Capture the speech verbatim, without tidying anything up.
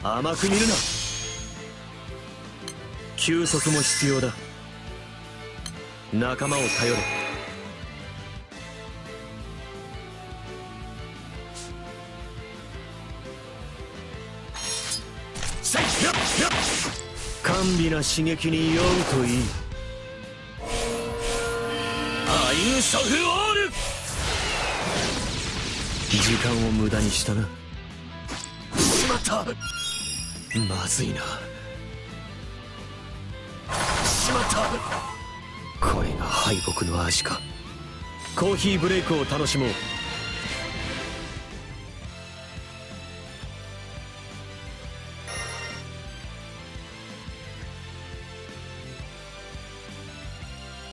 甘く見るな。休息も必要だ。仲間を頼れ。甘美な刺激に酔うといい。アインシャフオール。時間を無駄にしたな。しまった。まずいな。しまった。これが敗北の味か。コーヒーブレイクを楽しもう。